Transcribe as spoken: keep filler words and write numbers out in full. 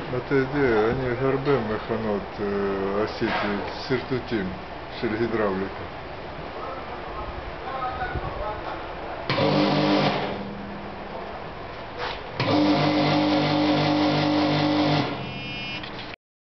אתה יודע, אני הרבה מכונות עשיתי, שרטוטים של הידראוליקה.